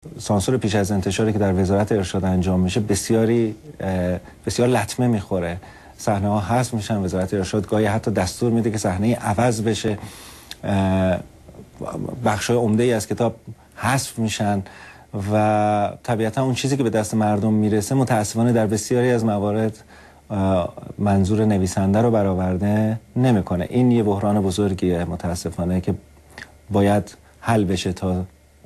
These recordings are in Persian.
سانسور پیش از انتشاری که در وزارت ارشاد انجام میشه بسیار لطمه میخوره. صحنه ها حذف میشن، وزارت ارشاد گاهی حتی دستور میده که صحنه عوض بشه، بخشای عمده ای از کتاب حذف میشن و طبیعتا اون چیزی که به دست مردم میرسه متاسفانه در بسیاری از موارد منظور نویسنده رو برآورده نمیکنه. این یه بحران بزرگیه متاسفانه که باید حل بشه تا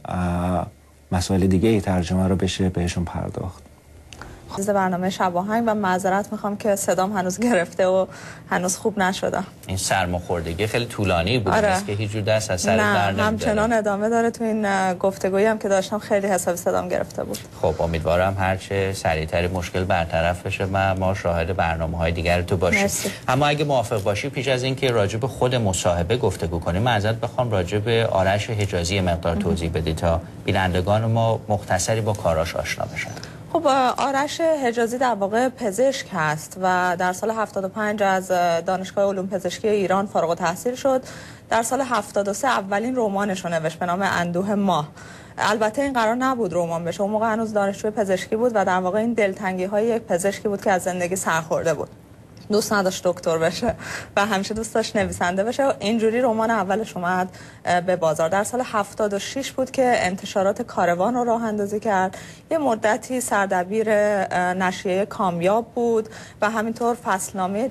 مسائل دیگه ای ترجمه رو بشه بهشون پرداخت. برنامه شب آهنگ و معذرت میخوام که صدام هنوز گرفته و هنوز خوب نشدم. این سرماخوردگی خیلی طولانی بود. آره. که هیچ جور دست از سر در نمی‌داره. همچنان ادامه داره. تو این گفتگویی هم که داشتم خیلی حسابی صدام گرفته بود. خب امیدوارم هرچه سریعتر مشکل برطرف بشه و ما شاهد برنامه‌های دیگر تو باشیم. اما اگه موافق باشی پیش از اینکه راجع به خود مصاحبه گفتگو کنیم ازت بخوام راجع به آرش حجازی مقدار توضیح بدی تا بینندگان ما مختصری با کاراش آشنا بشن. خب آرش حجازی در واقع پزشک هست و در سال 75 از دانشگاه علوم پزشکی ایران فارغ التحصیل شد. در سال 73 اولین رمانش رو نوشت به نام اندوه ماه. البته این قرار نبود رمان بشه، اون موقع هنوز دانشجوی پزشکی بود و در واقع این دلتنگی های یک پزشکی بود که از زندگی سرخورده بود. دوست نداشت دکتر بشه و همیشه دوست داشت نویسنده بشه و اینجوری رمان اولش اومد به بازار. در سال 76 بود که انتشارات کاروان رو راه اندازی کرد. یه مدتی سردبیر نشریه کامیاب بود و همینطور فصلنامه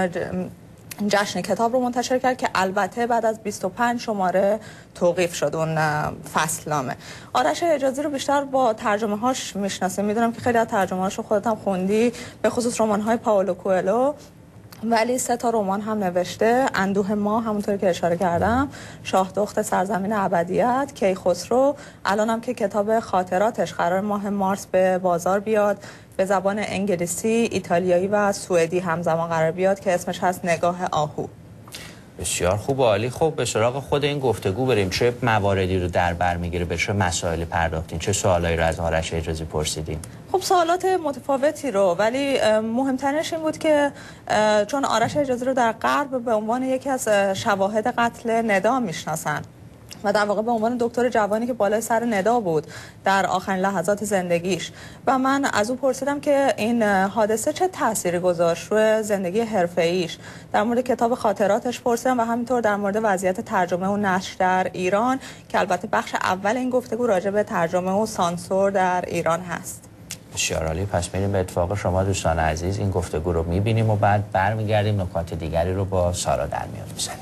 جشن کتاب رو منتشر کرد که البته بعد از 25 شماره توقیف شد اون فصلنامه. آرش حجازی رو بیشتر با ترجمه هاش میشناسیم. میدونم که خیلی از ترجمه هاش رو خودت هم خوندی، به خصوص رمان های پائولو کوئلو، ولی 3 تا رمان هم نوشته: اندوه ما همونطوری که اشاره کردم، شاه دخت سرزمین ابدیت، کیخسرو، الان هم که کتاب خاطراتش قرار ماه مارس به بازار بیاد، به زبان انگلیسی، ایتالیایی و سوئدی همزمان قرار بیاد که اسمش هست نگاه آهو. بسیار خوب و عالی. خب به سراغ خود این گفتگو بریم. چه مواردی رو در بر میگیره؟ به چه مسائلی پرداختین؟ چه سوالایی رو از آرش حجازی پرسیدین؟ خب سوالات متفاوتی رو، ولی مهمترینش این بود که چون آرش حجازی رو در غرب به عنوان یکی از شواهد قتل ندا میشناسن و در واقع به عنوان دکتر جوانی که بالای سر ندا بود در آخرین لحظات زندگیش، و من از او پرسیدم که این حادثه چه تأثیری گذاشت روی زندگی حرفه‌ایش. در مورد کتاب خاطراتش پرسیدم و همینطور در مورد وضعیت ترجمه و نشر در ایران که البته بخش اول این گفتگو راجع به ترجمه و سانسور در ایران هست. بسیار عالی. پس میریم به اتفاق شما دوستان عزیز این گفتگو رو میبینیم و بعد برمیگردیم نکات دیگری رو با سارا در میان میزنیم.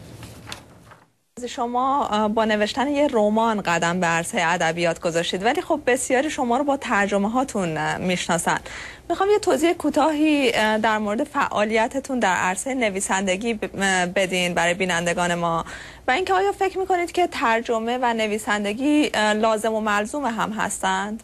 شما با نوشتن یه رمان قدم به عرصه ادبیات گذاشتید، ولی خب بسیاری شما رو با ترجمه هاتون میشناسن. میخوام یه توضیح کوتاهی در مورد فعالیتتون در عرصه نویسندگی بدین برای بینندگان ما و اینکه آیا فکر میکنید که ترجمه و نویسندگی لازم و ملزوم هم هستند؟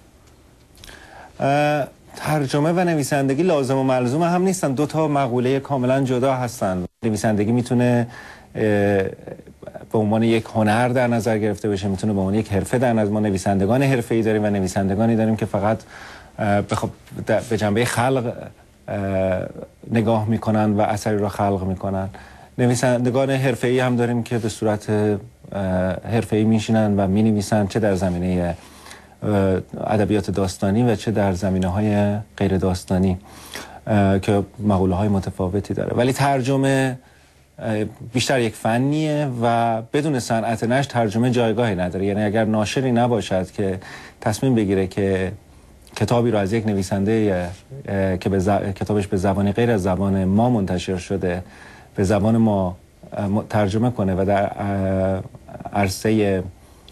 ترجمه و نویسندگی لازم و ملزوم هم نیستن، 2 تا مقوله کاملا جدا هستن. نویسندگی میتونه به عنوان یک هنر در نظر گرفته بشه، میتونه به عنوان یک حرفه در نظر. ما نویسندگان حرفه‌ای داریم و نویسندگانی داریم که فقط به جنبه خلق نگاه میکنن و اثری را خلق میکنن. نویسندگان حرفه‌ای هم داریم که به صورت حرفه‌ای میشینن و مینویسن، چه در زمینه ادبیات داستانی و چه در زمینه‌های غیر داستانی که مقوله‌های متفاوتی داره. ولی ترجمه بیشتر یک فنیه و بدون صنعت نشر ترجمه جایگاهی نداره. یعنی اگر ناشری نباشد که تصمیم بگیره که کتابی رو از یک نویسنده که کتابش به زبانی غیر از زبان ما منتشر شده به زبان ما ترجمه کنه و در عرصه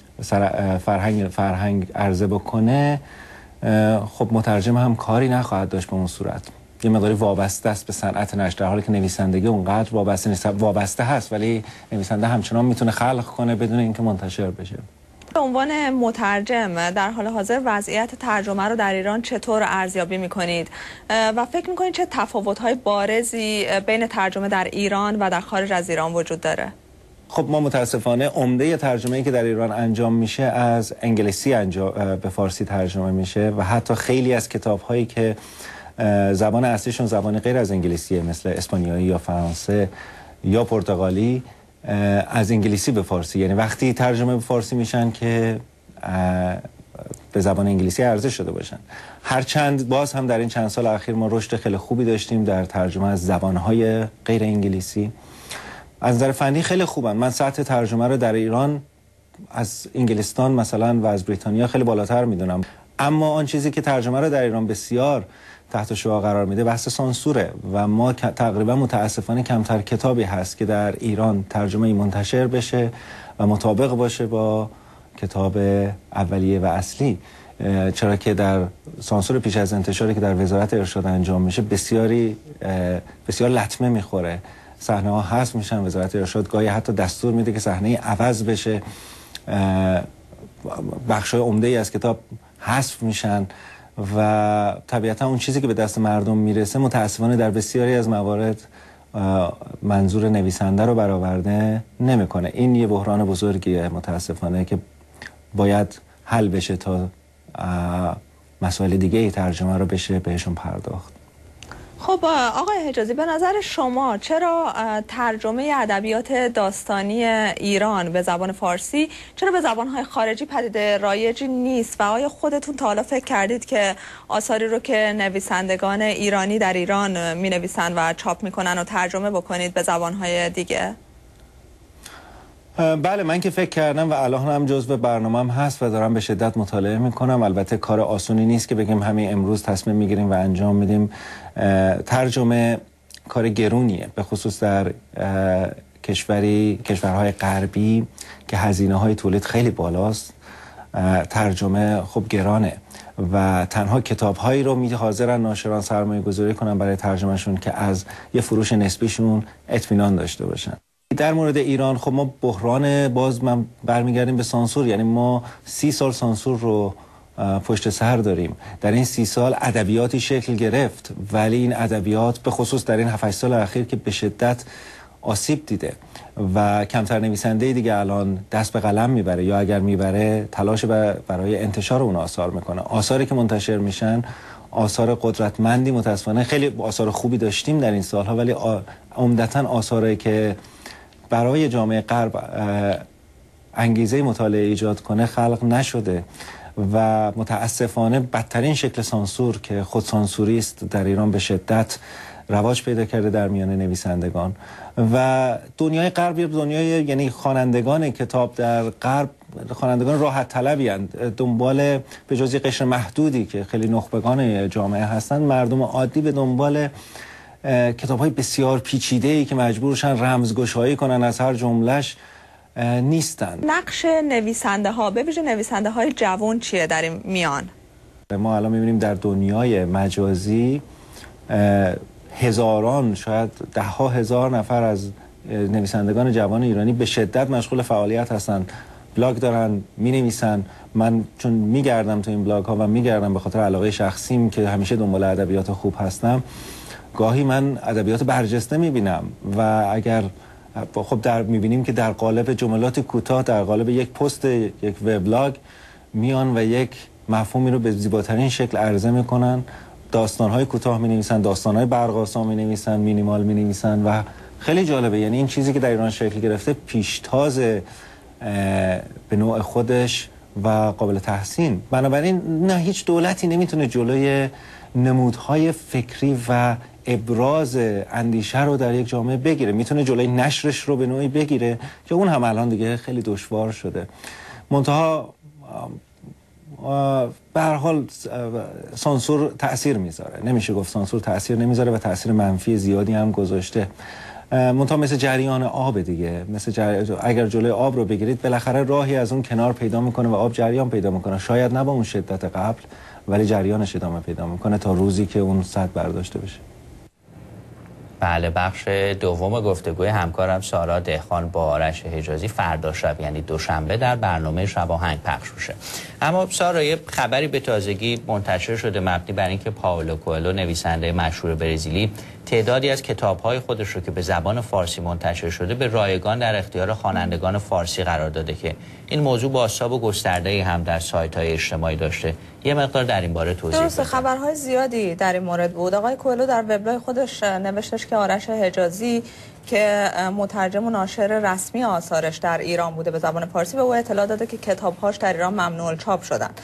فرهنگ عرضه بکنه، خب مترجم هم کاری نخواهد داشت به اون صورت. یه مقداری وابسته است به صنعت نشر، در حالی که نویسندگی اونقدر وابسته نیست. وابسته هست ولی نویسنده همچنان میتونه خلق کنه بدون اینکه منتشر بشه. به عنوان مترجم در حال حاضر وضعیت ترجمه رو در ایران چطور ارزیابی میکنید و فکر میکنید چه تفاوت‌های بارزی بین ترجمه در ایران و در خارج از ایران وجود داره؟ خب ما متاسفانه عمده ترجمه‌ای که در ایران انجام میشه از انگلیسی به فارسی ترجمه میشه و حتی خیلی از کتاب‌هایی که زبان اصلیشون زبان غیر از انگلیسیه، مثل اسپانیایی یا فرانسه یا پرتغالی، از انگلیسی به فارسی، یعنی وقتی ترجمه به فارسی میشن که به زبان انگلیسی عرضه شده باشن. هرچند باز هم در این چند سال اخیر ما رشد خیلی خوبی داشتیم در ترجمه از زبانهای غیر انگلیسی. از نظر فنی خیلی خوبن. من سطح ترجمه رو در ایران از انگلستان مثلا و از بریتانیا خیلی بالاتر میدونم. اما آن چیزی که ترجمه رو در ایران بسیار تحت شعاع قرار میده بحث سانسوره و ما تقریبا متاسفانه کمتر کتابی هست که در ایران ترجمه منتشر بشه و مطابق باشه با کتاب اولیه و اصلی، چرا که در سانسور پیش از انتشاری که در وزارت ارشاد انجام میشه بسیار لطمه میخوره. صحنه ها حذف میشن، وزارت ارشاد گاهی حتی دستور میده که صحنه عوض بشه، بخشای عمده ای از کتاب حذف میشن و طبیعتا اون چیزی که به دست مردم میرسه متاسفانه در بسیاری از موارد منظور نویسنده رو برآورده نمیکنه. این یه بحران بزرگیه متاسفانه که باید حل بشه تا مسائل دیگه ای ترجمه رو بشه بهشون پرداخت. خب آقای حجازی، به نظر شما چرا ترجمه ادبیات داستانی ایران به زبان فارسی چرا به زبانهای خارجی پدیده رایجی نیست و آیا خودتون تا حالا فکر کردید که آثاری رو که نویسندگان ایرانی در ایران می نویسن و چاپ میکنن و ترجمه بکنید به زبانهای دیگه؟ بله، من که فکر کردم و الان هم جزو برنامه‌ام هست و دارم به شدت مطالعه میکنم. البته کار آسونی نیست که بگیم همین امروز تصمیم میگیریم و انجام میدیم. ترجمه کار گرونیه، به خصوص در کشورهای غربی که هزینه‌های تولید خیلی بالاست. ترجمه خب گرانه و تنها کتاب‌هایی رو حاضرن ناشران سرمایه‌گذاری کنن برای ترجمهشون که از یه فروش نسبیشون اطمینان داشته باشن. در مورد ایران خب ما بحران من برمیگردیم به سانسور، یعنی ما 30 سال سانسور رو پشت سر داریم. در این 30 سال ادبیاتی شکل گرفت ولی این ادبیات به خصوص در این 7-8 سال اخیر که به شدت آسیب دیده و کمتر نویسنده دیگه الان دست به قلم میبره یا اگر میبره تلاش برای انتشار اون آثار میکنه. آثاری که منتشر میشن آثار قدرتمندی متاسفانه، خیلی آثار خوبی داشتیم در این سالها ولی عمدتاً آثاری که برای جامعه غرب انگیزه مطالعه ایجاد کنه خلق نشده و متاسفانه بدترین شکل سانسور که خودسانسوری است در ایران به شدت رواج پیدا کرده در میان نویسندگان و دنیای غرب، دنیای یعنی خوانندگان کتاب در غرب خوانندگان راحت طلبی اند، دنبال به جز قشر محدودی که خیلی نخبگان جامعه هستند، مردم عادی به دنبال کتاب‌های بسیار پیچیده‌ای که مجبورشن رمزگشایی کنن از هر جمله‌اش نیستن. نقش نویسنده ها به ویژه نویسنده های جوان چیه در این میان؟ ما الان می‌بینیم در دنیای مجازی هزاران، شاید 10,000 نفر از نویسندگان جوان ایرانی به شدت مشغول فعالیت هستن، بلاگ دارن، می‌نویسن. من چون میگردم تو این بلاگ ها و میگردم به خاطر علاقه شخصیم که همیشه دنبال ادبیات خوب هستم، گاهی من ادبیات برجسته میبینم و اگر خب میبینیم که در قالب جملات کوتاه، در قالب یک پست یک وبلاگ میان و یک مفهومی رو به زیباترین شکل عرضه میکنن. داستانهای کوتاه مینویسن، داستانهای برق‌آسا مینویسن، مینیمال مینویسن و خیلی جالبه. یعنی این چیزی که در ایران شکل گرفته پیشتاز به نوع خودش و قابل تحسین. بنابراین نه، هیچ دولتی نمیتونه جلوی نمودهای فکری و ابراز اندیشه رو در یک جامعه بگیره. میتونه جلوی نشرش رو به نوعی بگیره که اون هم الان دیگه خیلی دشوار شده. منتها به هر حال سانسور تأثیر میذاره، نمیشه گفت سانسور تأثیر نمیذاره و تأثیر منفی زیادی هم گذاشته. منتها مثل جریان آب دیگه، اگر جلوی آب رو بگیرید بالاخره راهی از اون کنار پیدا میکنه و آب جریان پیدا میکنه، شاید نه با اون شدت قبل ولی جریانش ادامه پیدا میکنه تا روزی که اون سد برداشته بشه. بله، بخش دوم گفتگوی همکارم سارا دهخان با آرش حجازی فردا شب یعنی دوشنبه در برنامه شب آهنگ پخش میشه. اما سارا، یه خبری به تازگی منتشر شده مبنی بر اینکه پائولو کوئلو نویسنده مشهور برزیلی تعدادی از کتاب‌های خودش رو که به زبان فارسی منتشر شده به رایگان در اختیار خوانندگان فارسی قرار داده که این موضوع بازتاب گسترده‌ای هم در سایت‌های اجتماعی داشته. یه مقدار در این باره توضیح درسته، خبرهای زیادی در این مورد بود. آقای کوئلو در وبلاگ خودش نوشتش که آرش حجازی که مترجم و ناشر رسمی آثارش در ایران بوده به زبان فارسی به او اطلاع داده که کتاب‌هاش در ایران ممنوع الچاپ شدن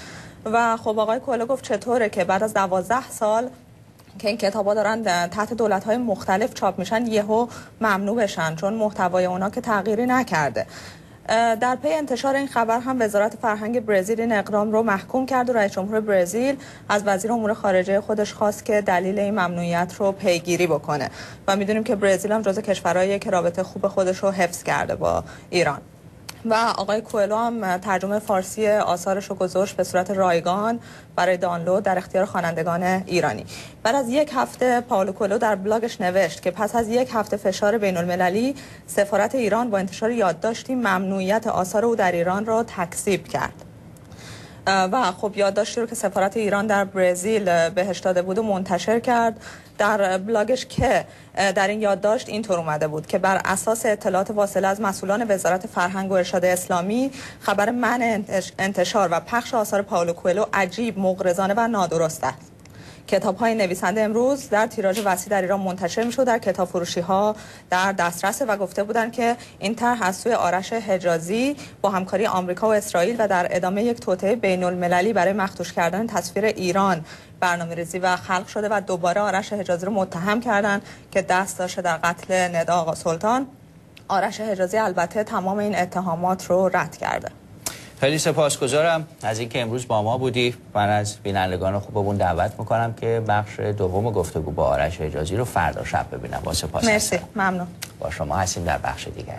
و خب آقای کوئلو گفت چطوره که بعد از 12 سال که این کتابا دارن تحت دولت‌های مختلف چاپ میشن یهو ممنوع بشن، چون محتوای اونا که تغییری نکرده. در پی انتشار این خبر هم وزارت فرهنگ برزیل این اقدام رو محکوم کرد و رئیس جمهور برزیل از وزیر امور خارجه خودش خواست که دلیل این ممنوعیت رو پیگیری بکنه و میدونیم که برزیل هم جزو کشورهاییه که رابطه خوب خودش رو حفظ کرده با ایران. و آقای کوئلو هم ترجمه فارسی آثارش رو گذاشت به صورت رایگان برای دانلود در اختیار خوانندگان ایرانی. بعد از یک هفته پائولو کوئلو در بلاگش نوشت که پس از یک هفته فشار بین المللی سفارت ایران با انتشار یادداشتی ممنوعیت آثار او در ایران را تکذیب کرد. و خب یادداشتی رو که سفارت ایران در برزیل بهش داده بود و منتشر کرد در بلاگش که در این یادداشت اینطور اومده بود که بر اساس اطلاعات واصله از مسئولان وزارت فرهنگ و ارشاد اسلامی خبر منع انتشار و پخش آثار پائولو کوئلو عجیب، مغرضانه و نادرست است. کتاب‌های نویسنده امروز در تیراژ وسیع در ایران منتشر می‌شد، در کتاب فروشی‌ها در دسترس و گفته بودند که این طرح از سوی آرش حجازی با همکاری آمریکا و اسرائیل و در ادامه یک توطئه بین‌المللی برای مخدوش کردن تصویر ایران برنامه‌ریزی و خلق شده و دوباره آرش حجازی رو متهم کردند که دست داشته در قتل ندا آقا سلطان. آرش حجازی البته تمام این اتهامات رو رد کرده. خیلی سپاسگزارم از اینکه امروز با ما بودی. من از بینندگان خوبمون دعوت میکنم که بخش دوم گفتگو با آرش حجازی رو فردا شب ببینم. با سپاس. مرسی، ممنون. با شما هستیم در بخش دیگری.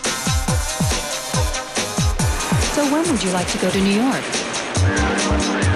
So when would you like to go to New York?